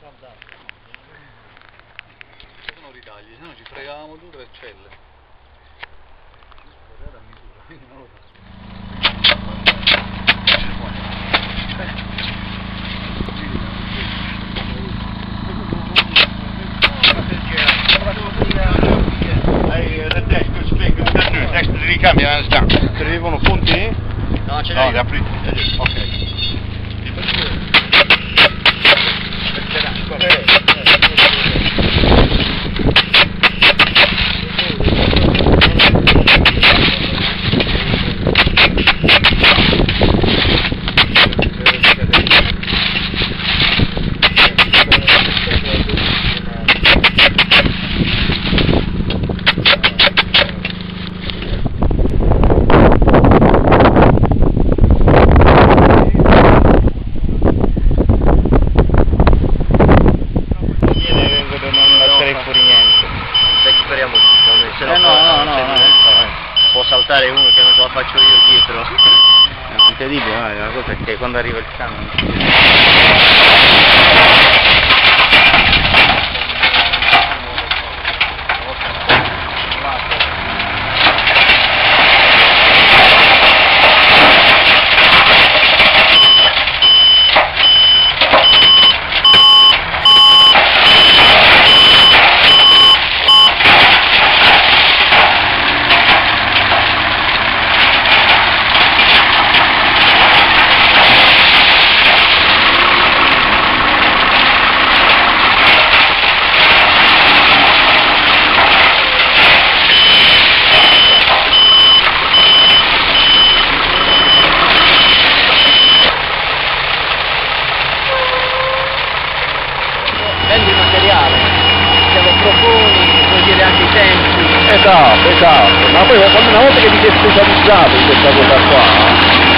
Sono ritagli, se no ci fregavamo 2 o 3 celle. Era a misura, quindi non lo so. Tekst die ricambia nella stanza. Servivano punti? No, ce No, l'hai. li apri. Ok. Speriamo se no, può saltare uno che non ce la faccio io dietro. È incredibile, no? La cosa è che quando arriva il camion prendi il materiale, te lo proponi, puoi dire anche i tempi. Esatto, ma poi una volta che ti sei specializzato in questa cosa qua,